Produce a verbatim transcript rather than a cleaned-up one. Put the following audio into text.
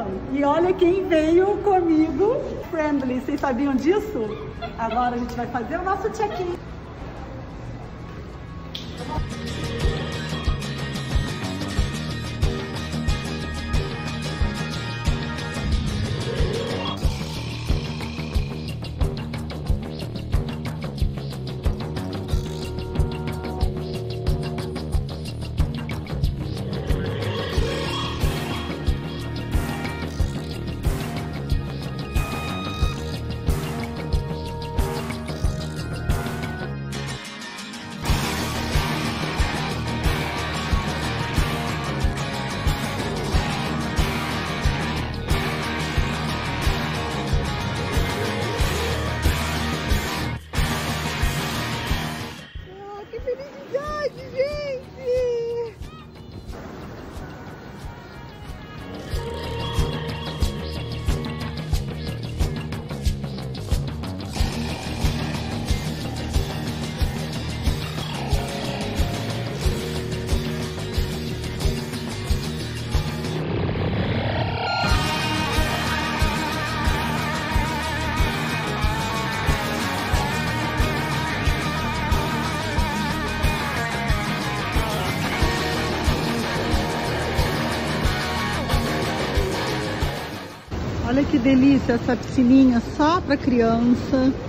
E olha quem veio comigo, Friendly. Vocês sabiam disso? Agora a gente vai fazer o nosso check-in. Olha que delícia essa piscininha só para criança.